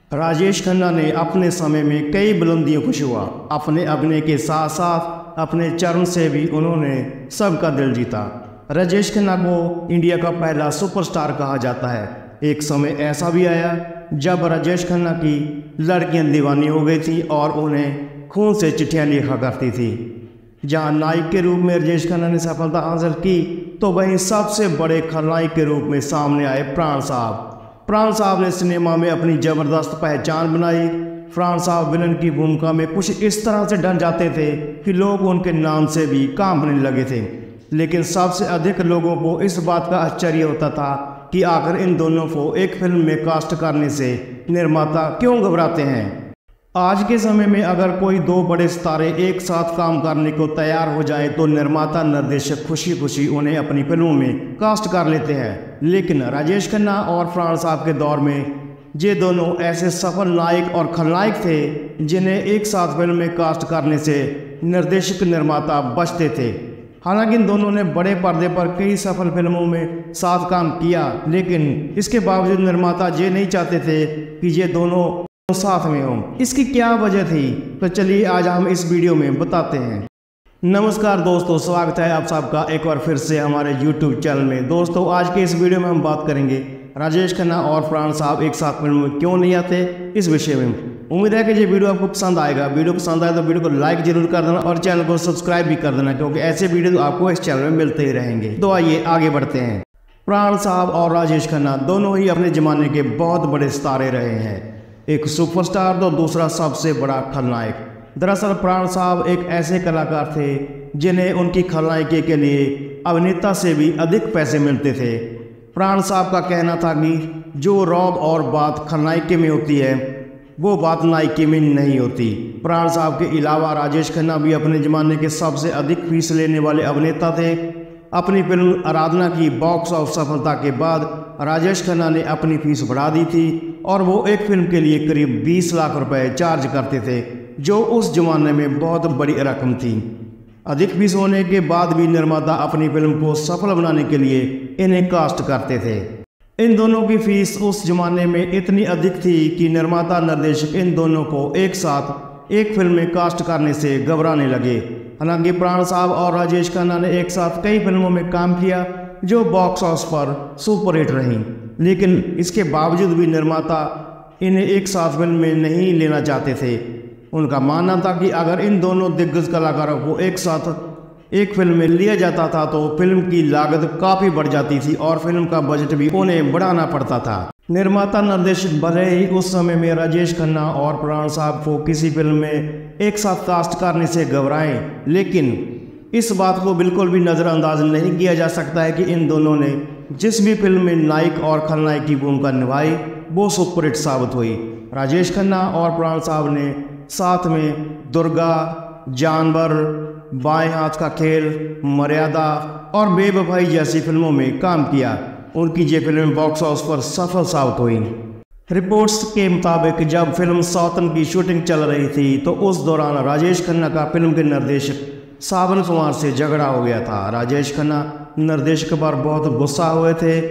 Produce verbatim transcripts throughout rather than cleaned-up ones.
राजेश खन्ना ने अपने समय में कई बुलंदियों को छुआ। अपने अभिनय के साथ साथ अपने चरण से भी उन्होंने सबका दिल जीता। राजेश खन्ना को इंडिया का पहला सुपरस्टार कहा जाता है। एक समय ऐसा भी आया जब राजेश खन्ना की लड़कियां दीवानी हो गई थी और उन्हें खून से चिट्ठियां लिखा करती थी। जहां नायक के रूप में राजेश खन्ना ने सफलता हासिल की, तो वहीं सबसे बड़े खलनायक के रूप में सामने आए प्राण साहब। प्राण साहब ने सिनेमा में अपनी ज़बरदस्त पहचान बनाई। प्राण साहब विलन की भूमिका में कुछ इस तरह से ढल जाते थे कि लोग उनके नाम से भी कांपने लगे थे। लेकिन सबसे अधिक लोगों को इस बात का आश्चर्य होता था कि आखिर इन दोनों को एक फिल्म में कास्ट करने से निर्माता क्यों घबराते हैं। आज के समय में अगर कोई दो बड़े सितारे एक साथ काम करने को तैयार हो जाए तो निर्माता निर्देशक खुशी खुशी उन्हें अपनी फिल्मों में कास्ट कर लेते हैं। लेकिन राजेश खन्ना और प्राण साहब के दौर में ये दोनों ऐसे सफल नायक और खलनायक थे जिन्हें एक साथ फिल्म में कास्ट करने से निर्देशक निर्माता बचते थे। हालांकि इन दोनों ने बड़े पर्दे पर कई सफल फिल्मों में साथ काम किया, लेकिन इसके बावजूद निर्माता ये नहीं चाहते थे कि ये दोनों साथ में हो। इसकी क्या वजह थी, तो चलिए आज हम इस वीडियो में बताते हैं। नमस्कार दोस्तों, स्वागत है आप सबका एक बार फिर से हमारे यूट्यूब चैनल में। दोस्तों आज के इस वीडियो में हम बात करेंगे राजेश खन्ना और प्राण साहब एक साथ फिल्म में क्यों नहीं आते, इस विषय में। उम्मीद है कि ये वीडियो आपको पसंद आएगा। वीडियो पसंद आए तो वीडियो को लाइक जरूर कर देना और चैनल को सब्सक्राइब भी कर देना, क्योंकि ऐसे वीडियो आपको इस चैनल में मिलते ही रहेंगे। तो आइए आगे बढ़ते हैं। प्राण साहब और राजेश खन्ना दोनों ही अपने जमाने के बहुत बड़े सितारे रहे हैं, एक सुपरस्टार तो दूसरा सबसे बड़ा खलनायक। दरअसल प्राण साहब एक ऐसे कलाकार थे जिन्हें उनकी खलनायकी के लिए अभिनेता से भी अधिक पैसे मिलते थे। प्राण साहब का कहना था कि जो रौब और बात खलनायकी में होती है वो बात नायकी में नहीं होती। प्राण साहब के अलावा राजेश खन्ना भी अपने ज़माने के सबसे अधिक फीस लेने वाले अभिनेता थे। अपनी फिल्म आराधना की बॉक्स ऑफिस सफलता के बाद राजेश खन्ना ने अपनी फीस बढ़ा दी थी और वो एक फिल्म के लिए करीब बीस लाख रुपए चार्ज करते थे, जो उस जमाने में बहुत बड़ी रकम थी। अधिक फीस होने के बाद भी निर्माता अपनी फिल्म को सफल बनाने के लिए इन्हें कास्ट करते थे। इन दोनों की फीस उस जमाने में इतनी अधिक थी कि निर्माता निर्देशक इन दोनों को एक साथ एक फिल्म में कास्ट करने से घबराने लगे। हालांकि प्राण साहब और राजेश खन्ना ने एक साथ कई फिल्मों में काम किया जो बॉक्स ऑफिस पर सुपरहिट रहीं, लेकिन इसके बावजूद भी निर्माता इन्हें एक साथ फिल्म में नहीं लेना चाहते थे। उनका मानना था कि अगर इन दोनों दिग्गज कलाकारों को एक साथ एक फिल्म में लिया जाता था तो फिल्म की लागत काफ़ी बढ़ जाती थी और फिल्म का बजट भी उन्हें बढ़ाना पड़ता था। निर्माता निर्देशक भले ही उस समय में राजेश खन्ना और प्राण साहब को किसी फिल्म में एक साथ कास्ट करने से घबराएं, लेकिन इस बात को बिल्कुल भी नज़रअंदाज नहीं किया जा सकता है कि इन दोनों ने जिस भी फिल्म में नायक और खलनायक की भूमिका निभाई वो सुपरहिट साबित हुई। राजेश खन्ना और प्राण साहब ने साथ में दुर्गा, जानवर, बाएं हाथ का खेल, मर्यादा और बेवफाई जैसी फिल्मों में काम किया। उनकी ये फिल्म बॉक्स ऑफिस पर सफल साबित हुई। रिपोर्ट्स के मुताबिक जब फिल्म सौतन की शूटिंग चल रही थी तो उस दौरान राजेश खन्ना का फिल्म के निर्देशक सावन कुमार से झगड़ा हो गया था। राजेश खन्ना निर्देशक पर बहुत गुस्सा हुए थे।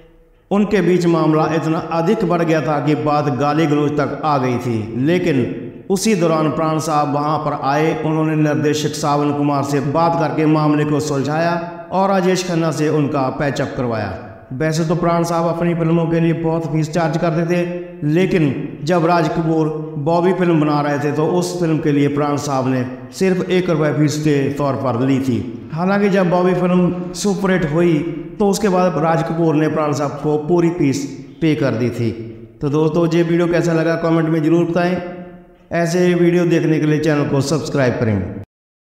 उनके बीच मामला इतना अधिक बढ़ गया था कि बात गाली गलौज तक आ गई थी। लेकिन उसी दौरान प्राण साहब वहां पर आए। उन्होंने निर्देशक सावन कुमार से बात करके मामले को सुलझाया और राजेश खन्ना से उनका पैचअप करवाया। वैसे तो प्राण साहब अपनी फिल्मों के लिए बहुत फीस चार्ज करते थे, लेकिन जब राज कपूर बॉबी फिल्म बना रहे थे तो उस फिल्म के लिए प्राण साहब ने सिर्फ एक रुपये फीस के तौर पर ली थी। हालांकि जब बॉबी फिल्म सुपरहिट हुई तो उसके बाद राज कपूर ने प्राण साहब को पूरी फीस पे कर दी थी। तो दोस्तों ये वीडियो कैसा लगा कमेंट में ज़रूर बताएं। ऐसे वीडियो देखने के लिए चैनल को सब्सक्राइब करें।